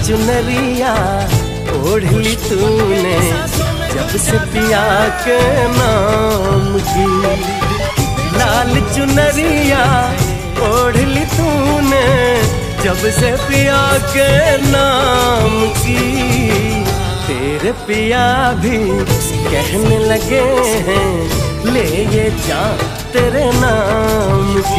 चुनरिया ओढ़ ली तूने जब से पिया के नाम की। लाल चुनरिया ओढ़ ली तूने जब से पिया के नाम की। तेरे पिया भी कहने लगे हैं ले ये जा तेरे नाम की।